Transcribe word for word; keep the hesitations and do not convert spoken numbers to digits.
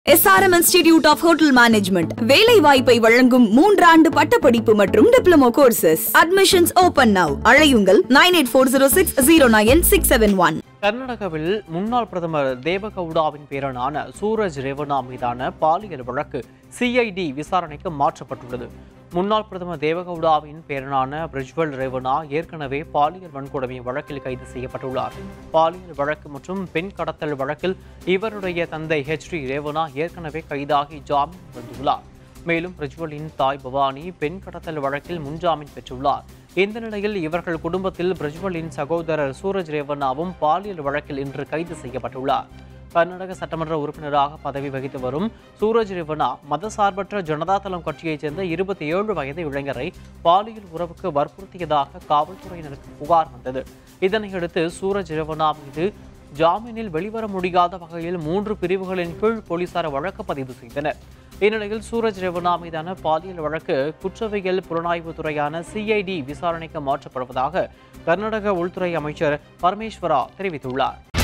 S R M Institute of Hotel Management வேலை வாய்ப்பை வழங்கும் மூன்றாண்டு பட்டப்படிப்பு மற்றும் diploma courses. Admissions open now. அழையுங்கள் nine eight four zero six zero nine six seven one. கர்நாடகாவில் முன்னாள் பிரதமர் தேவகவுடாவின் பேரனான சூரஜ் ரெவனா மீதான பாலியல் வழக்கு C I D விசாரணைக்கு மாற்றப்பட்டுள்ளது. முன்னாள் பிரதமர் தேவகவுடாவின் பேரனான பிரஜ்வல் ரெவனா ஏற்கனவே பாலியல் வன்கொடுமை வழக்கில் கைது செய்யப்பட்டுள்ளார். பாலியல் வழக்கு மற்றும் பெண் கடத்தல் வழக்கில் இவருடைய தந்தை ஹெச் டி ரெவனா ஏற்கனவே கைதாகி ஜாமீன் வந்துள்ளார். மேலும் பிரஜ்வலின் தாய் பவானி பெண் கடத்தல் வழக்கில் முன்ஜாமீன் பெற்றுள்ளார். இந்த நிலையில் இவர்கள் குடும்பத்தில் பிரஜ்வலின் சகோதரர் சூரஜ் ரெவன்னாவும் பாலியல் வழக்கில் இன்று கைது செய்யப்பட்டுள்ளார். கர்நாடக சட்டமன்ற உறுப்பினராக பதவி வகித்து வரும் சூரஜ் ரெவன்னா மதசார்பற்ற ஜனதாதளம் கட்சியைச் சேர்ந்த இருபத்தி ஏழு வயது இளைஞரை பாலியல் உறவுக்கு வற்புறுத்தியதாக காவல்துறையினருக்கு புகார் வந்தது. இதனையடுத்து சூரஜ் ரெவன்னா மீது ஜாமீனில் வெளிவர முடியாத வகையில் மூன்று பிரிவுகளின் கீழ் போலீசார் வழக்கு பதிவு செய்தனர். இந்நிலையில் சூரஜ் ரெவன்னா மீதான பாலியல் வழக்கு குற்றவியல் புலனாய்வு துறையான C I D விசாரணைக்கு மாற்றப்படுவதாக கர்நாடக உள்துறை அமைச்சர் பரமேஸ்வரா தெரிவித்துள்ளார்.